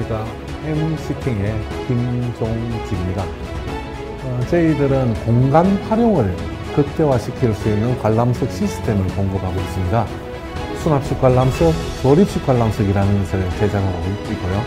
안녕하십니까. MC팅의 김종직입니다. 저희들은 공간 활용을 극대화시킬 수 있는 관람석 시스템을 공급하고 있습니다. 수납식 관람석, 조립식 관람석이라는 것을 제작하고 있고요.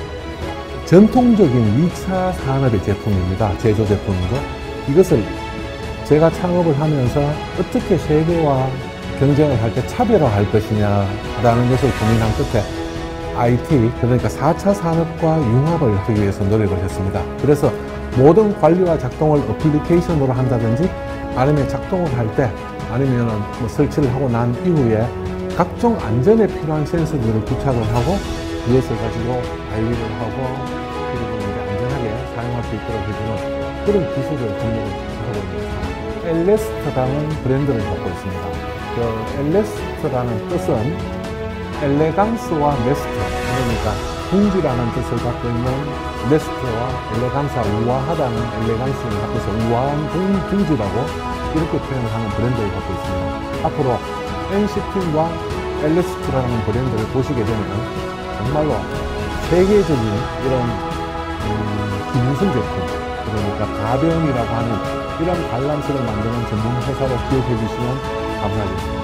전통적인 2차 산업의 제품입니다. 제조 제품이고, 이것을 제가 창업을 하면서 어떻게 세계와 경쟁을 할 때 차별화할 것이냐라는 것을 고민한 끝에 IT, 그러니까 4차 산업과 융합을 하기 위해서 노력을 했습니다. 그래서 모든 관리와 작동을 어플리케이션으로 한다든지, 아니면 작동을 할 때, 아니면 뭐 설치를 하고 난 이후에 각종 안전에 필요한 센서들을 부착을 하고 이것을 가지고 관리를 하고, 그리고 이제 안전하게 사용할 수 있도록 해주는 그런 기술을 등록을 하고 있습니다. 엘레스트라는 브랜드를 갖고 있습니다. 그 엘레스트라는 뜻은 엘레강스와 메스트, 그러니까 궁지라는 뜻을 갖고 있는 메스트와 엘레강스와 우아하다는 엘레강스를 갖고 있어 우아한 궁지라고 이렇게 표현을 하는 브랜드를 갖고 있습니다. 앞으로 MC팅과 엘레스트라는 브랜드를 보시게 되면 정말로 세계적인 이런 기능성 제품, 그러니까 가변이라고 하는 이런 관람석을 만드는 전문 회사로 기억해 주시면 감사하겠습니다.